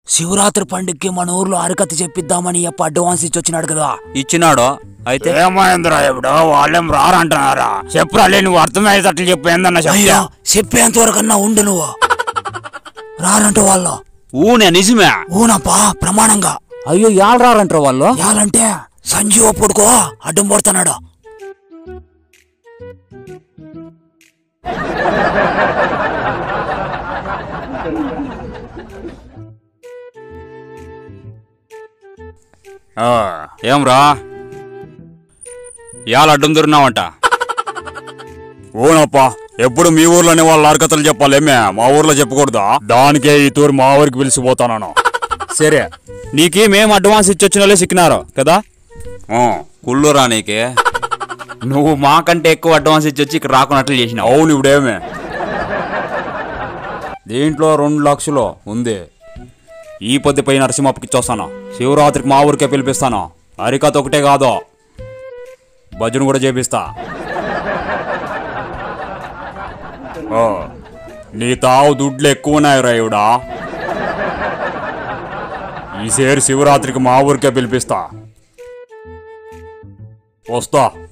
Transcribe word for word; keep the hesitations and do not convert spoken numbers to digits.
శివరాత్రి పండుగకి మన ఊర్లో అరకత్తి చెప్పిద్దామని అప్ప అడ్వాన్స్ ఇచ్చి వచ్చినాడు కదా. ఇచ్చినాడు. అయితే ఏమైందిరా ఇప్పుడు వాళ్ళేం రారంటున్నారా? చెప్పురా, నువ్వు అర్థమయ్యేటట్లు చెప్పు. ఏందన్నా అయ్యా చెప్పేంత వరకన్నా ఉండు నువ్వు. రారంట వాళ్ళు. ఊనే నిజమే? ఊనప్పా ప్రమాణంగా. అయ్యో యాళ్ళు రారంటారు వాళ్ళు. యాలంటే సంజీవ పొడుకో అడ్డం పడుతున్నాడు. ఏమ్రా ఇవాళ అడ్డం దొరినావంట? ఓనప్పా, ఎప్పుడు మీ ఊర్లోనే వాళ్ళ అరకతలు చెప్పాలేమే, మా ఊర్లో చెప్పకూడదా? దానికే ఈ తూరు మా ఊరికి పిలిచిపోతాను. సరే, నీకి మేము అడ్వాన్స్ ఇచ్చొచ్చిన వాళ్ళే సిక్కినారు కదా. కుళ్ళురా నీకే. నువ్వు మాకంటే ఎక్కువ అడ్వాన్స్ ఇచ్చొచ్చి ఇక్కడ రాకున్నట్లు చేసినావు. అవును, ఇప్పుడేమే దీంట్లో రెండు లక్షలు ఉంది. ఈ పొద్దుపై నరసింహప్పకి ఇచ్చొస్తాను. శివరాత్రికి మా ఊరికే పిలిపిస్తాను. అరికత ఒకటే కాదు, భజన కూడా చేపిస్తా. నీ తావు దుడ్లు ఎక్కువ ఉన్నాయి రాయుడా. ఈసేరు శివరాత్రికి మా ఊరికే పిలిపిస్తా. వస్తా.